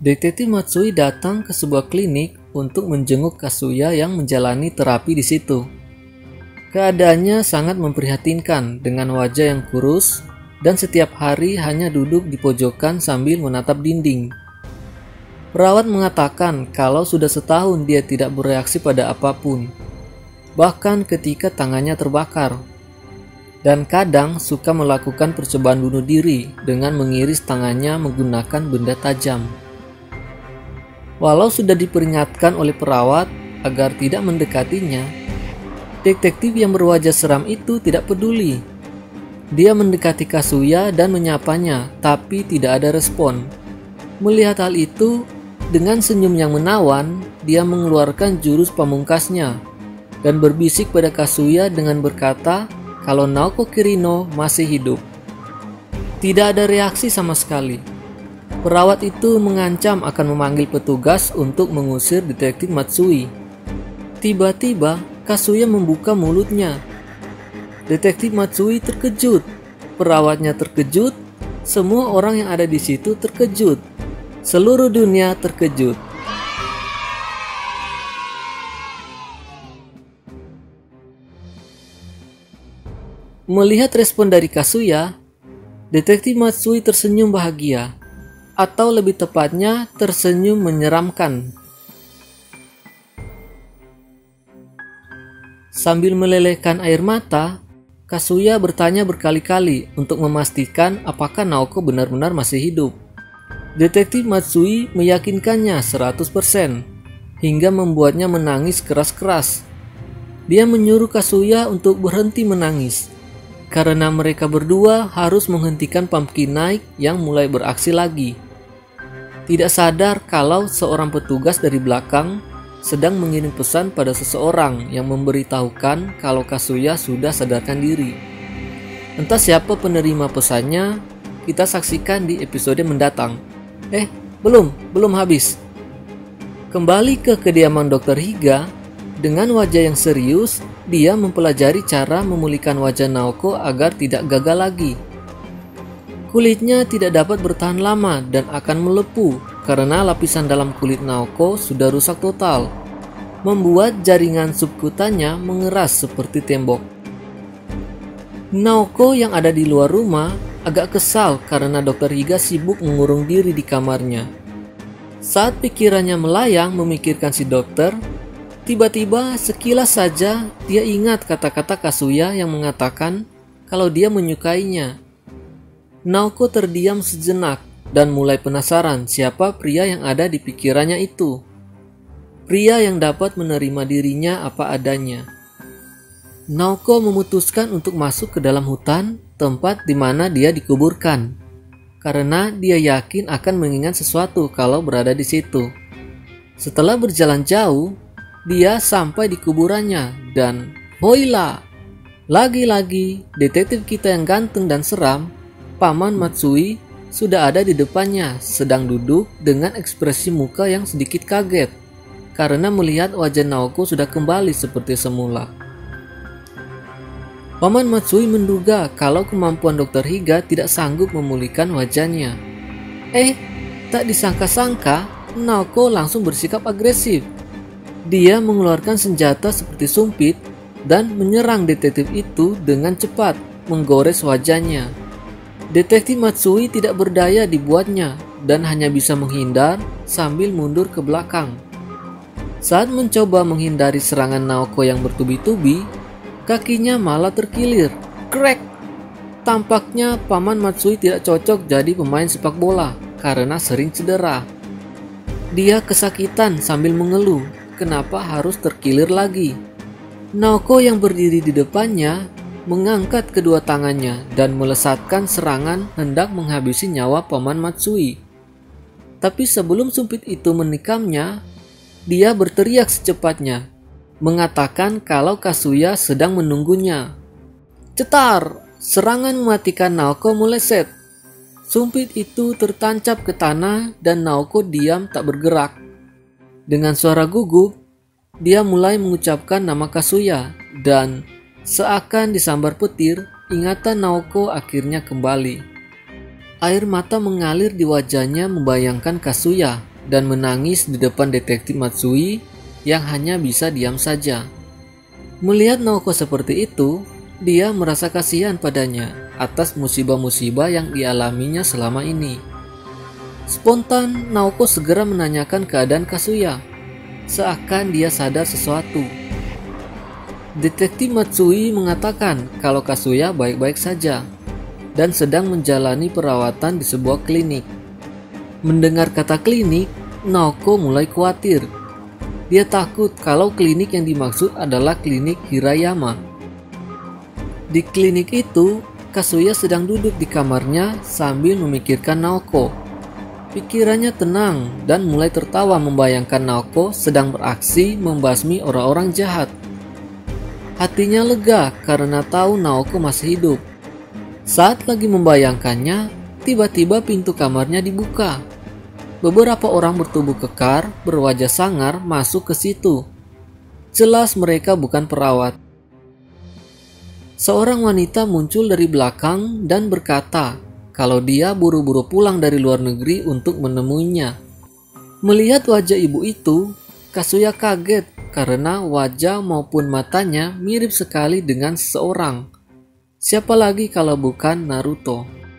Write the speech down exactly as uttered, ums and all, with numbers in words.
Detektif Matsui datang ke sebuah klinik untuk menjenguk Kazuya yang menjalani terapi di situ. Keadaannya sangat memprihatinkan dengan wajah yang kurus dan setiap hari hanya duduk di pojokan sambil menatap dinding. Perawat mengatakan kalau sudah setahun dia tidak bereaksi pada apapun, bahkan ketika tangannya terbakar. Dan kadang suka melakukan percobaan bunuh diri dengan mengiris tangannya menggunakan benda tajam. Walau sudah diperingatkan oleh perawat agar tidak mendekatinya, detektif yang berwajah seram itu tidak peduli. Dia mendekati Kazuya dan menyapanya, tapi tidak ada respon. Melihat hal itu, dengan senyum yang menawan, dia mengeluarkan jurus pamungkasnya dan berbisik pada Kazuya dengan berkata kalau Naoko Kirino masih hidup. Tidak ada reaksi sama sekali. Perawat itu mengancam akan memanggil petugas untuk mengusir detektif Matsui. Tiba-tiba Kazuya membuka mulutnya. Detektif Matsui terkejut. Perawatnya terkejut. Semua orang yang ada di situ terkejut. Seluruh dunia terkejut. Melihat respon dari Kazuya, detektif Matsui tersenyum bahagia, atau lebih tepatnya tersenyum menyeramkan. Sambil melelehkan air mata, Kazuya bertanya berkali-kali untuk memastikan apakah Naoko benar-benar masih hidup. Detektif Matsui meyakinkannya seratus persen hingga membuatnya menangis keras-keras. Dia menyuruh Kazuya untuk berhenti menangis karena mereka berdua harus menghentikan Pumpkin Night yang mulai beraksi lagi. Tidak sadar kalau seorang petugas dari belakang sedang mengirim pesan pada seseorang yang memberitahukan kalau Kazuya sudah sadarkan diri. Entah siapa penerima pesannya, kita saksikan di episode mendatang. Eh, belum, belum habis. Kembali ke kediaman dokter Higa, dengan wajah yang serius, dia mempelajari cara memulihkan wajah Naoko agar tidak gagal lagi. Kulitnya tidak dapat bertahan lama dan akan melepuh karena lapisan dalam kulit Naoko sudah rusak total, membuat jaringan subkutannya mengeras seperti tembok. Naoko yang ada di luar rumah agak kesal karena dokter Higa sibuk mengurung diri di kamarnya. Saat pikirannya melayang memikirkan si dokter, tiba-tiba sekilas saja dia ingat kata-kata Kazuya yang mengatakan kalau dia menyukainya. Naoko terdiam sejenak dan mulai penasaran siapa pria yang ada di pikirannya itu. Pria yang dapat menerima dirinya apa adanya. Naoko memutuskan untuk masuk ke dalam hutan, tempat di mana dia dikuburkan, karena dia yakin akan mengingat sesuatu kalau berada di situ. Setelah berjalan jauh, dia sampai di kuburannya dan hoila! Lagi-lagi detektif kita yang ganteng dan seram, Paman Matsui, sudah ada di depannya, sedang duduk dengan ekspresi muka yang sedikit kaget karena melihat wajah Naoko sudah kembali seperti semula. Paman Matsui menduga kalau kemampuan dokter Higa tidak sanggup memulihkan wajahnya. Eh, tak disangka-sangka, Naoko langsung bersikap agresif. Dia mengeluarkan senjata seperti sumpit dan menyerang detektif itu dengan cepat, menggores wajahnya. Detektif Matsui tidak berdaya dibuatnya dan hanya bisa menghindar sambil mundur ke belakang. Saat mencoba menghindari serangan Naoko yang bertubi-tubi, kakinya malah terkilir. Krek! Tampaknya Paman Matsui tidak cocok jadi pemain sepak bola karena sering cedera. Dia kesakitan sambil mengeluh, kenapa harus terkilir lagi. Naoko yang berdiri di depannya mengangkat kedua tangannya dan melesatkan serangan hendak menghabisi nyawa Paman Matsui. Tapi sebelum sumpit itu menikamnya, dia berteriak secepatnya, mengatakan kalau Kazuya sedang menunggunya. Cetar! Serangan mematikan Naoko meleset. Sumpit itu tertancap ke tanah dan Naoko diam tak bergerak. Dengan suara gugup, dia mulai mengucapkan nama Kazuya dan seakan disambar petir, ingatan Naoko akhirnya kembali. Air mata mengalir di wajahnya membayangkan Kazuya dan menangis di depan detektif Matsui yang hanya bisa diam saja. Melihat Naoko seperti itu, dia merasa kasihan padanya atas musibah-musibah yang dialaminya selama ini. Spontan, Naoko segera menanyakan keadaan Kazuya, seakan dia sadar sesuatu. Detektif Matsui mengatakan kalau Kazuya baik-baik saja dan sedang menjalani perawatan di sebuah klinik. Mendengar kata klinik, Naoko mulai khawatir. Dia takut kalau klinik yang dimaksud adalah klinik Hirayama. Di klinik itu, Kazuya sedang duduk di kamarnya sambil memikirkan Naoko. Pikirannya tenang dan mulai tertawa membayangkan Naoko sedang beraksi membasmi orang-orang jahat. Hatinya lega karena tahu Naoko masih hidup. Saat lagi membayangkannya, tiba-tiba pintu kamarnya dibuka. Beberapa orang bertubuh kekar, berwajah sangar masuk ke situ. Jelas mereka bukan perawat. Seorang wanita muncul dari belakang dan berkata kalau dia buru-buru pulang dari luar negeri untuk menemuinya. Melihat wajah ibu itu, Kazuya kaget karena wajah maupun matanya mirip sekali dengan seseorang. Siapa lagi kalau bukan Naruto?